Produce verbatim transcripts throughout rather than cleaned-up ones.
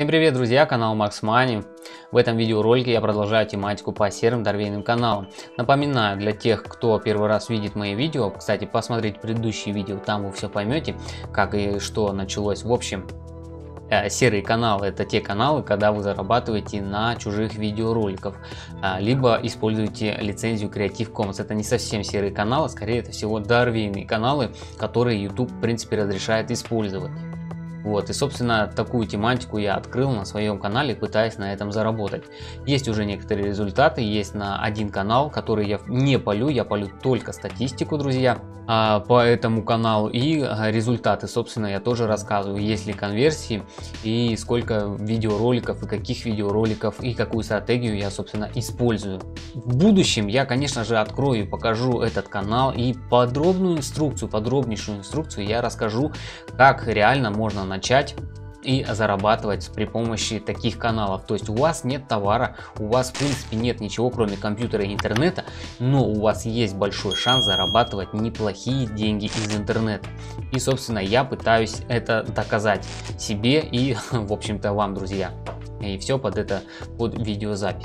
Всем привет, друзья, канал Max Money. В этом видеоролике я продолжаю тематику по серым торвейным каналам. Напоминаю, для тех, кто первый раз видит мои видео, кстати, посмотрите предыдущие видео, там вы все поймете, как и что началось. В общем, серые каналы — это те каналы, когда вы зарабатываете на чужих видеороликах, либо используете лицензию Creative Commons. Это не совсем серые каналы, скорее это всего торвейные каналы, которые YouTube в принципе разрешает использовать. Вот, и собственно такую тематику я открыл на своем канале, пытаясь на этом заработать. Есть уже некоторые результаты, есть на один канал, который я не полю, я полю только статистику, друзья, по этому каналу, и результаты, собственно, я тоже рассказываю, есть ли конверсии и сколько видеороликов и каких видеороликов и какую стратегию я, собственно, использую. В будущем я, конечно же, открою и покажу этот канал, и подробную инструкцию, подробнейшую инструкцию я расскажу, как реально можно начать и зарабатывать при помощи таких каналов. То есть у вас нет товара, у вас в принципе нет ничего кроме компьютера и интернета, но у вас есть большой шанс зарабатывать неплохие деньги из интернета. И собственно я пытаюсь это доказать себе и в общем-то вам, друзья. И все под это, под видеозапись.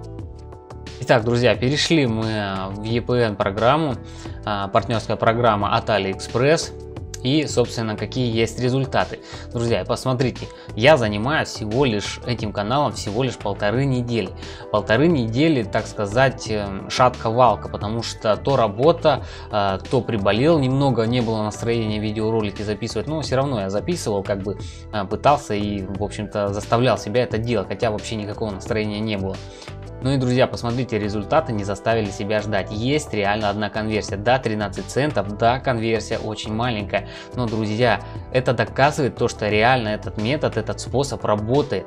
Итак, друзья, перешли мы в и пи эн программу, партнерская программа от AliExpress. И, собственно, какие есть результаты. Друзья, посмотрите, я занимаюсь всего лишь этим каналом всего лишь полторы недели. Полторы недели, так сказать, шатка-валка, потому что то работа, то приболел немного, не было настроения видеоролики записывать, но все равно я записывал, как бы пытался и, в общем-то, заставлял себя это делать, хотя вообще никакого настроения не было. Ну и, друзья, посмотрите, результаты не заставили себя ждать. Есть реально одна конверсия. Да, тринадцать центов, да, конверсия очень маленькая. Но, друзья, это доказывает то, что реально этот метод, этот способ работает.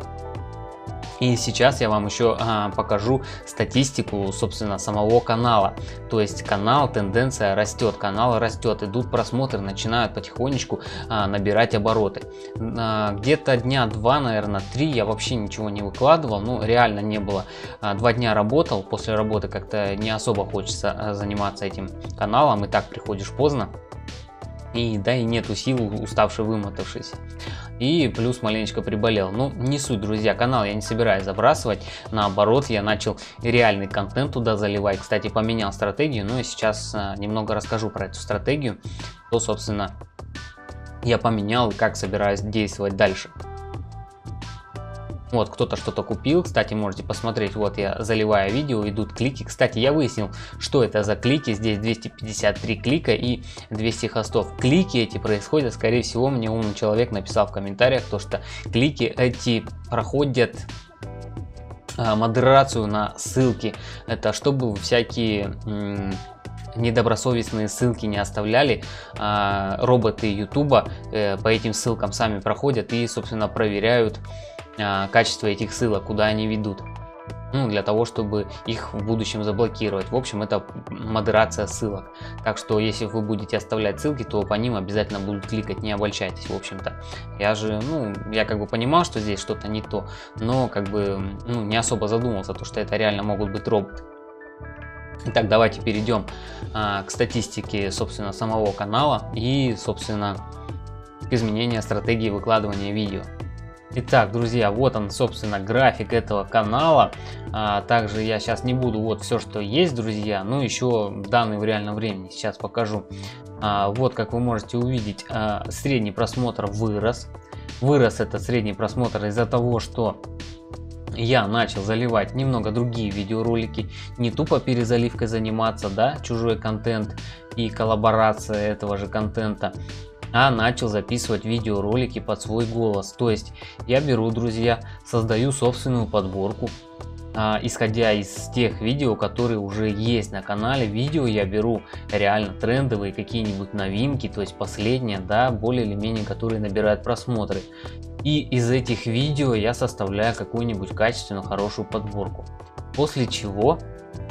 И сейчас я вам еще а, покажу статистику, собственно, самого канала. То есть канал, тенденция растет, канал растет, идут просмотры, начинают потихонечку а, набирать обороты. А, где-то дня два, наверное, три я вообще ничего не выкладывал, ну реально не было. А, два дня работал, после работы как-то не особо хочется а, заниматься этим каналом, и так приходишь поздно. И да, и нету сил, уставший, вымотавшийся. И плюс маленечко приболел. Ну, не суть, друзья, канал я не собираюсь забрасывать. Наоборот, я начал реальный контент туда заливать. Кстати, поменял стратегию. Ну и сейчас а, немного расскажу про эту стратегию. То, собственно, я поменял и как собираюсь действовать дальше. Вот, кто-то что-то купил, кстати, можете посмотреть, вот я заливаю видео, идут клики. Кстати, я выяснил, что это за клики, здесь двести пятьдесят три клика и двести хостов. Клики эти происходят, скорее всего, мне умный человек написал в комментариях, то что клики эти проходят а, модерацию на ссылки. Это чтобы всякие... недобросовестные ссылки не оставляли, а, роботы ютуба э, по этим ссылкам сами проходят и, собственно, проверяют а, качество этих ссылок, куда они ведут, ну, для того, чтобы их в будущем заблокировать. В общем, это модерация ссылок. Так что, если вы будете оставлять ссылки, то по ним обязательно будут кликать, не обольщайтесь, в общем-то. Я же, ну, я как бы понимал, что здесь что-то не то, но как бы, ну, не особо задумался, то что это реально могут быть роботы. Итак, давайте перейдем а, к статистике, собственно, самого канала и, собственно, к изменению стратегии выкладывания видео. Итак, друзья, вот он, собственно, график этого канала. А, также я сейчас не буду, вот все, что есть, друзья, но еще данные в реальном времени сейчас покажу. А, вот, как вы можете увидеть, а, средний просмотр вырос. Вырос этот средний просмотр из-за того, что я начал заливать немного другие видеоролики, не тупо перезаливкой заниматься, да, чужой контент и коллаборация этого же контента, а начал записывать видеоролики под свой голос. То есть я беру, друзья, создаю собственную подборку, а, исходя из тех видео, которые уже есть на канале. Видео я беру реально трендовые, какие-нибудь новинки, то есть последние, да, более или менее, которые набирают просмотры. И из этих видео я составляю какую-нибудь качественную, хорошую подборку. После чего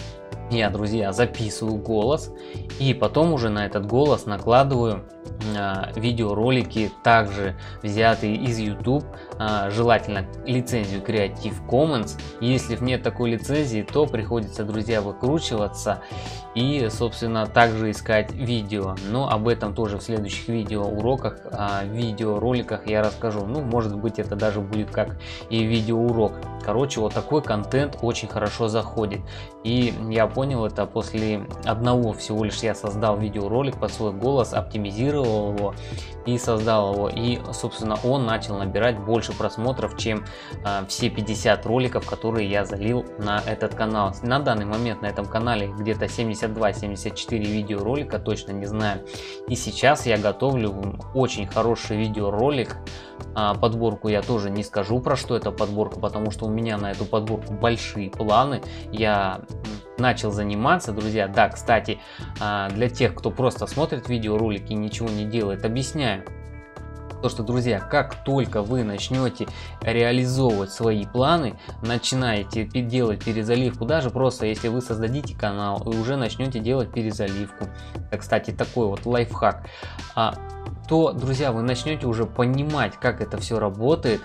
я, друзья, записываю голос и потом уже на этот голос накладываю э, видеоролики, также взятые из YouTube, э, желательно лицензию Creative Commons. Если нет такой лицензии, то приходится, друзья, выкручиваться и, собственно, также искать видео. Но об этом тоже в следующих видеоуроках, э, видеороликах я расскажу. Ну, может быть, это даже будет как и видеоурок. Короче, вот такой контент очень хорошо заходит. И я понял это после одного всего лишь. Я создал видеоролик под свой голос, оптимизировал его и создал его. И, собственно, он начал набирать больше просмотров, чем э, все пятьдесят роликов, которые я залил на этот канал. На данный момент на этом канале где-то семьдесят два — семьдесят четыре видеоролика, точно не знаю. И сейчас я готовлю очень хороший видеоролик. А, подборку я тоже не скажу, про что это подборка, потому что у меня на эту подборку большие планы. Я начал заниматься, друзья. Да, кстати, а, для тех, кто просто смотрит видеоролики и ничего не делает, объясняю. То, что, друзья, как только вы начнете реализовывать свои планы, начинаете делать перезаливку, даже просто если вы создадите канал и уже начнете делать перезаливку, это, кстати, такой вот лайфхак, а, то, друзья, вы начнете уже понимать, как это все работает,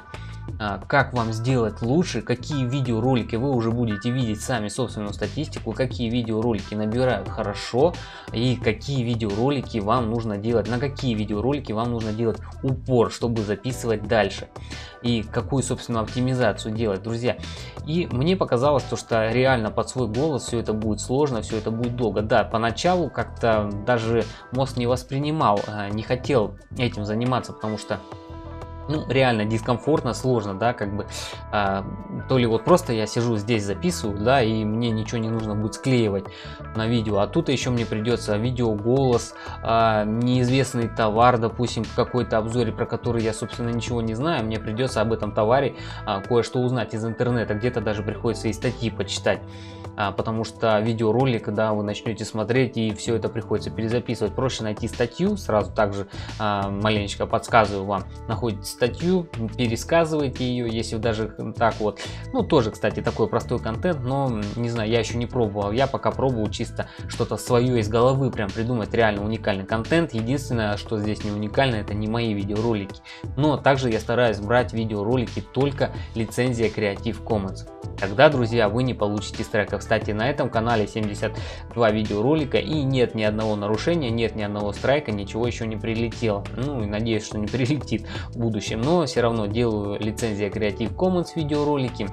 как вам сделать лучше, какие видеоролики вы уже будете видеть сами собственную статистику, какие видеоролики набирают хорошо и какие видеоролики вам нужно делать, на какие видеоролики вам нужно делать упор, чтобы записывать дальше, и какую, собственно, оптимизацию делать, друзья. И мне показалось, то, что реально под свой голос все это будет сложно, все это будет долго. Да, поначалу как-то даже мозг не воспринимал, не хотел этим заниматься, потому что ну, реально дискомфортно, сложно, да, как бы, а, то ли вот просто я сижу здесь записываю, да, и мне ничего не нужно будет склеивать на видео, а тут еще мне придется видео, голос, а, неизвестный товар, допустим, в какой-то обзоре, про который я, собственно, ничего не знаю, мне придется об этом товаре а, кое-что узнать из интернета, где-то даже приходится и статьи почитать. А, потому что видеоролик, да, вы начнете смотреть и все это приходится перезаписывать. Проще найти статью, сразу также а, маленечко подсказываю вам, находите статью, пересказывайте ее, если даже так вот. Ну, тоже, кстати, такой простой контент, но, не знаю, я еще не пробовал. Я пока пробую чисто что-то свое из головы, прям придумать реально уникальный контент. Единственное, что здесь не уникально, это не мои видеоролики. Но также я стараюсь брать видеоролики только лицензия Creative Commons. Тогда, друзья, вы не получите страйка. Кстати, на этом канале семьдесят два видеоролика и нет ни одного нарушения, нет ни одного страйка, ничего еще не прилетело. Ну и надеюсь, что не прилетит в будущем. Но все равно делаю лицензия Creative Commons видеоролики.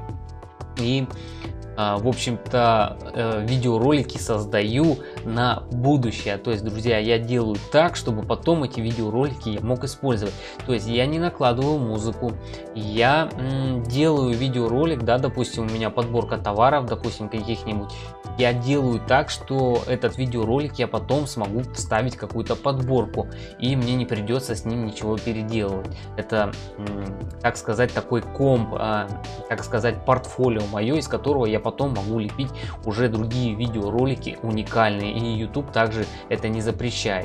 И в общем-то видеоролики создаю на будущее. То есть, друзья, я делаю так, чтобы потом эти видеоролики я мог использовать. То есть я не накладываю музыку, я м, делаю видеоролик, да, допустим, у меня подборка товаров, допустим, каких-нибудь. Я делаю так, что этот видеоролик я потом смогу вставить какую-то подборку, и мне не придется с ним ничего переделывать. Это, так сказать, такой комп, так сказать, портфолио мое, из которого я потом могу лепить уже другие видеоролики уникальные, и YouTube также это не запрещает.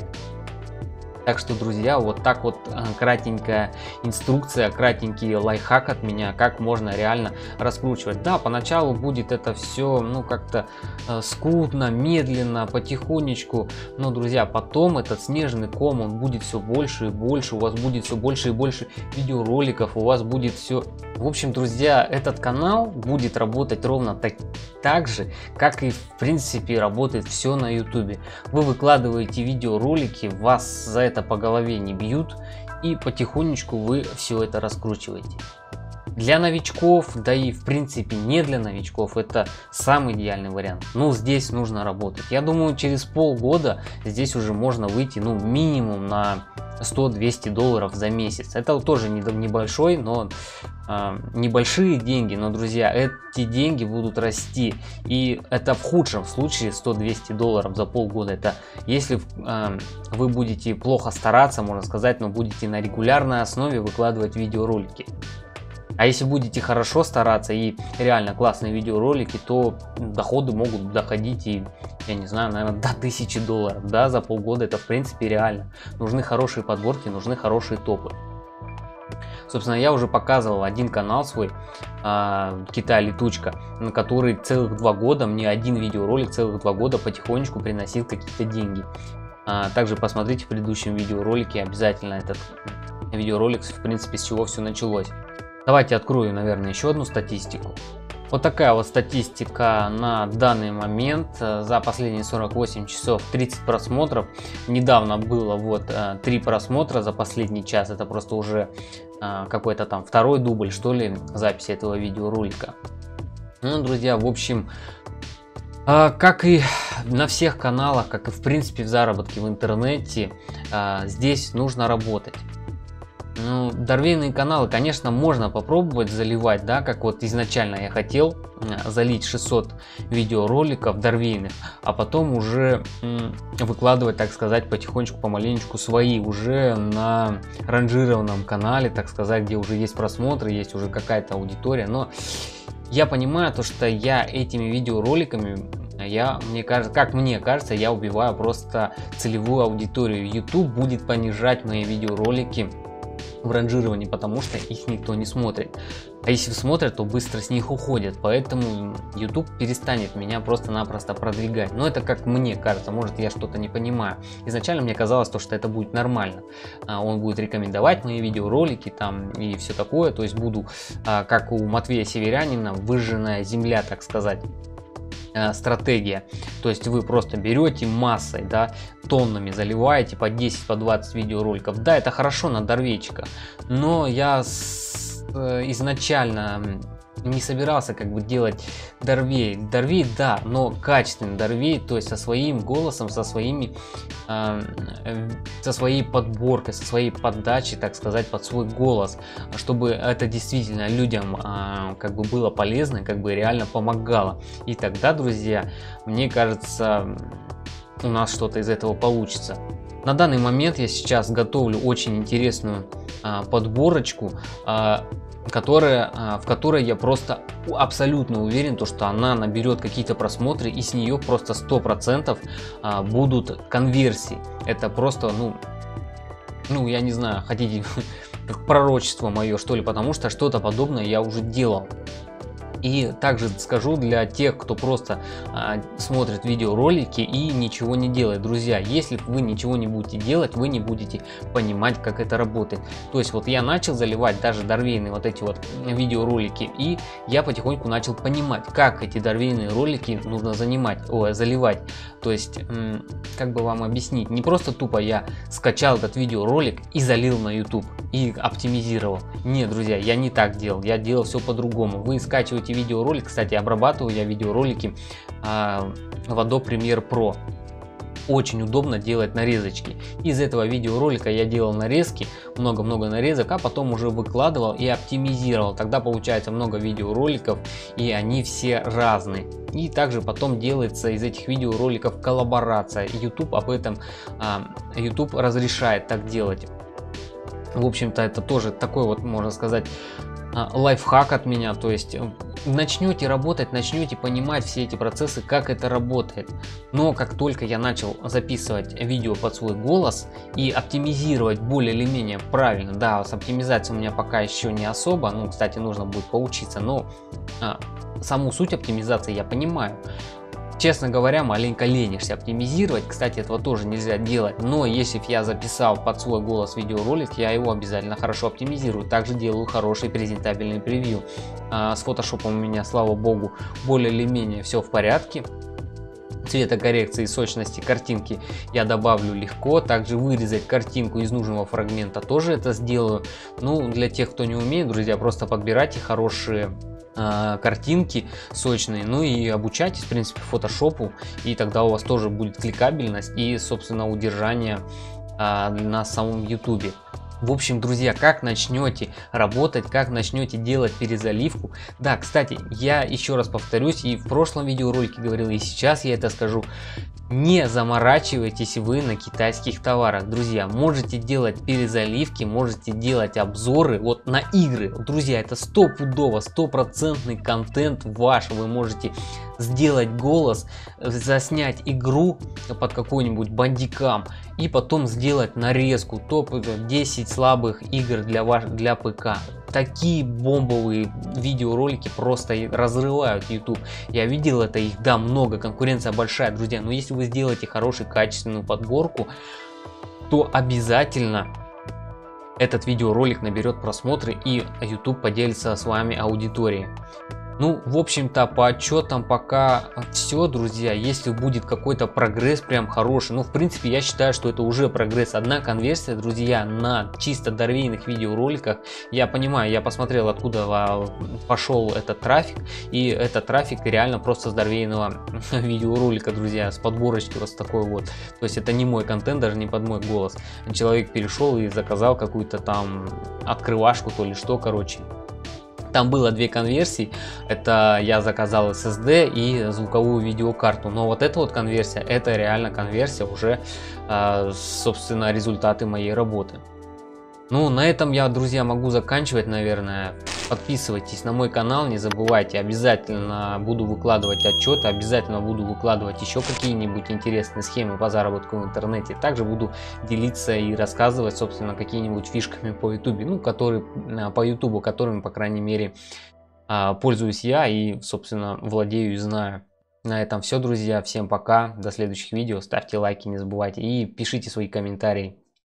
Так что, друзья, вот так вот кратенькая инструкция, кратенький лайфхак от меня, как можно реально раскручивать. Да, поначалу будет это все, ну, как-то э, скудно, медленно, потихонечку. Но, друзья, потом этот снежный ком, он будет все больше и больше. У вас будет все больше и больше видеороликов, у вас будет все... В общем, друзья, этот канал будет работать ровно так, так же, как и, в принципе, работает все на YouTube. Вы выкладываете видеоролики, вас за это по голове не бьют, и потихонечку вы все это раскручиваете. Для новичков, да и в принципе не для новичков, это самый идеальный вариант. Но здесь нужно работать. Я думаю, через полгода здесь уже можно выйти, ну, минимум на сто-двести долларов за месяц. Это тоже небольшой, но э, небольшие деньги, но, друзья, эти деньги будут расти. И это в худшем случае сто-двести долларов за полгода. Это если э, вы будете плохо стараться, можно сказать, но будете на регулярной основе выкладывать видеоролики. А если будете хорошо стараться и реально классные видеоролики, то доходы могут доходить и, я не знаю, наверное, до тысячи долларов, да, за полгода. Это в принципе реально. Нужны хорошие подборки, нужны хорошие топы. Собственно, я уже показывал один канал свой, э, Китай Летучка, на который целых два года, мне один видеоролик целых два года потихонечку приносил какие-то деньги. А, также посмотрите в предыдущем видеоролике обязательно этот видеоролик, в принципе, с чего все началось. Давайте открою, наверное, еще одну статистику. Вот такая вот статистика на данный момент. За последние сорок восемь часов тридцать просмотров. Недавно было вот три просмотра за последний час. Это просто уже какой-то там второй дубль, что ли, записи этого видеоролика. Ну, друзья, в общем, как и на всех каналах, как и в принципе в заработке в интернете, здесь нужно работать. Ну, дорвейные каналы, конечно, можно попробовать заливать, да, как вот изначально я хотел залить шестьсот видеороликов дорвейных, а потом уже выкладывать, так сказать, потихонечку, помаленечку свои уже на ранжированном канале, так сказать, где уже есть просмотры, есть уже какая-то аудитория. Но я понимаю то, что я этими видеороликами, я, мне кажется, как мне кажется, я убиваю просто целевую аудиторию. YouTube будет понижать мои видеоролики в ранжировании, потому что их никто не смотрит. А если смотрят, то быстро с них уходят. Поэтому YouTube перестанет меня просто-напросто продвигать. Но это как мне кажется, может, я что-то не понимаю. Изначально мне казалось, то, что это будет нормально. Он будет рекомендовать мои видеоролики там и все такое. То есть буду, как у Матвея Северянина, выжженная земля, так сказать. Стратегия, то есть вы просто берете массой, да, тоннами заливаете по десять, по двадцать видеороликов. Да, это хорошо на дорвейчика, но я с, э, изначально не собирался как бы делать дорвей. Дорвей, да, но качественный дорвей, то есть со своим голосом, со своими, э, э, со своей подборкой, со своей подачей, так сказать, под свой голос, чтобы это действительно людям э, как бы было полезно, как бы реально помогало. И тогда, друзья, мне кажется, у нас что-то из этого получится. На данный момент я сейчас готовлю очень интересную э, подборочку, э, Которая, в которой я просто абсолютно уверен, то, что она наберет какие-то просмотры, и с нее просто сто процентов будут конверсии. Это просто, ну, ну я не знаю, хотите, как пророчество мое, что ли, потому что что-то подобное я уже делал. И также скажу для тех, кто просто а, смотрит видеоролики и ничего не делает. Друзья, если вы ничего не будете делать, вы не будете понимать, как это работает. То есть вот я начал заливать даже дорвейные вот эти вот видеоролики, и я потихоньку начал понимать, как эти дорвейные ролики нужно занимать, о, заливать. То есть, как бы вам объяснить, не просто тупо я скачал этот видеоролик и залил на YouTube и оптимизировал. Нет, друзья, я не так делал, я делал все по-другому. Вы скачиваете видеоролик, кстати, обрабатываю я видеоролики а, в Adobe Premiere Pro. Очень удобно делать нарезочки. Из этого видеоролика я делал нарезки, много-много нарезок, а потом уже выкладывал и оптимизировал. Тогда получается много видеороликов, и они все разные. И также потом делается из этих видеороликов коллаборация. YouTube об этом, а, YouTube разрешает так делать. В общем-то, это тоже такой вот, можно сказать, лайфхак от меня. То есть начнете работать, начнете понимать все эти процессы, как это работает. Но как только я начал записывать видео под свой голос и оптимизировать более или менее правильно, да, с оптимизацией у меня пока еще не особо, ну, кстати, нужно будет поучиться, но а, саму суть оптимизации я понимаю. Честно говоря, маленько ленишься оптимизировать. Кстати, этого тоже нельзя делать. Но если я записал под свой голос видеоролик, я его обязательно хорошо оптимизирую. Также делаю хороший презентабельный превью. А, с фотошопом у меня, слава богу, более или менее все в порядке. Цветокоррекции и сочности картинки я добавлю легко. Также вырезать картинку из нужного фрагмента тоже это сделаю. Ну, для тех, кто не умеет, друзья, просто подбирайте хорошие картинки сочные, ну и обучайтесь, в принципе, фотошопу, и тогда у вас тоже будет кликабельность и, собственно, удержание а, на самом ютубе. В общем, друзья, как начнете работать, как начнете делать перезаливку. Да, кстати, я еще раз повторюсь, и в прошлом видеоролике говорил, и сейчас я это скажу. Не заморачивайтесь вы на китайских товарах, друзья. Можете делать перезаливки, можете делать обзоры вот на игры. Друзья, это стопудово, стопроцентный контент ваш. Вы можете сделать голос, заснять игру под какой-нибудь бандикам и потом сделать нарезку топ десять слабых игр для, ваш, для ПК. Такие бомбовые видеоролики просто разрывают YouTube. Я видел это, их да много, конкуренция большая, друзья. Но если вы сделаете хорошую качественную подборку, то обязательно этот видеоролик наберет просмотры и YouTube поделится с вами аудиторией. Ну, в общем-то, по отчетам пока все, друзья. Если будет какой-то прогресс прям хороший, ну, в принципе, я считаю, что это уже прогресс. Одна конверсия, друзья, на чисто дорвейных видеороликах. Я понимаю, я посмотрел, откуда пошел этот трафик. И этот трафик реально просто с дорвейного видеоролика, друзья, с подборочки вот с такой вот. То есть это не мой контент, даже не под мой голос. Человек перешел и заказал какую-то там открывашку, то ли что, короче. Там было две конверсии, это я заказал эс эс ди и звуковую видеокарту, но вот эта вот конверсия, это реально конверсия уже, собственно, результаты моей работы. Ну, на этом я, друзья, могу заканчивать, наверное. Подписывайтесь на мой канал, не забывайте, обязательно буду выкладывать отчеты, обязательно буду выкладывать еще какие-нибудь интересные схемы по заработку в интернете. Также буду делиться и рассказывать, собственно, какие-нибудь фишками по YouTube, ну, которые, по YouTube, которыми, по крайней мере, пользуюсь я и, собственно, владею и знаю. На этом все, друзья. Всем пока, до следующих видео. Ставьте лайки, не забывайте, и пишите свои комментарии.